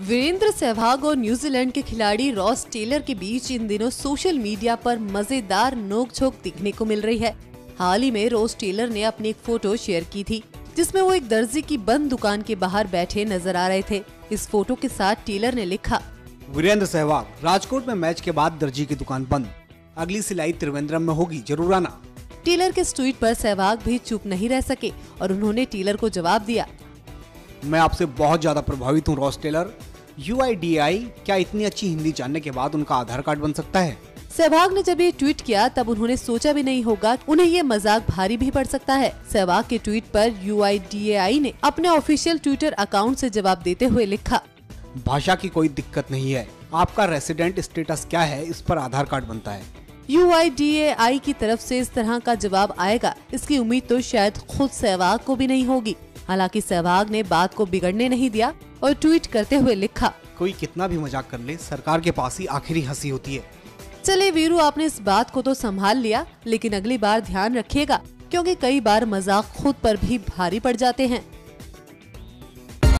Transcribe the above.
वीरेंद्र सहवाग और न्यूजीलैंड के खिलाड़ी रॉस टेलर के बीच इन दिनों सोशल मीडिया पर मजेदार नोकझोंक दिखने को मिल रही है। हाल ही में रॉस टेलर ने अपनी एक फोटो शेयर की थी जिसमें वो एक दर्जी की बंद दुकान के बाहर बैठे नजर आ रहे थे। इस फोटो के साथ टेलर ने लिखा, वीरेंद्र सहवाग, राजकोट में मैच के बाद दर्जी की दुकान बंद, अगली सिलाई त्रिवेंद्रम में होगी, जरूर आना। टेलर के इस ट्वीट पर सहवाग भी चुप नहीं रह सके और उन्होंने टेलर को जवाब दिया, मैं आपसे बहुत ज्यादा प्रभावित हूँ रॉस टेलर। UIDAI क्या इतनी अच्छी हिंदी जानने के बाद उनका आधार कार्ड बन सकता है? सहवाग ने जब ये ट्वीट किया तब उन्होंने सोचा भी नहीं होगा उन्हें ये मजाक भारी भी पड़ सकता है। सहवाग के ट्वीट पर UIDAI ने अपने ऑफिशियल ट्विटर अकाउंट से जवाब देते हुए लिखा, भाषा की कोई दिक्कत नहीं है, आपका रेसिडेंट स्टेटस क्या है इस पर आधार कार्ड बनता है। UIDAI की तरफ से इस तरह का जवाब आएगा, इसकी उम्मीद तो शायद खुद सहवाग को भी नहीं होगी। हालांकि सहवाग ने बात को बिगड़ने नहीं दिया और ट्वीट करते हुए लिखा, कोई कितना भी मजाक कर ले, सरकार के पास ही आखिरी हंसी होती है। चले वीरू, आपने इस बात को तो संभाल लिया, लेकिन अगली बार ध्यान रखिएगा क्योंकि कई बार मजाक खुद पर भी भारी पड़ जाते हैं।